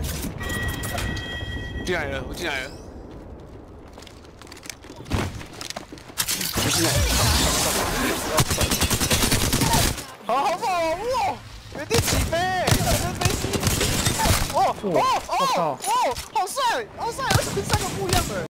进来了，我进来了。 不是，好猛哇！原地起飞，真飞机！哦，好帅，好帅，而且是3个不一样的。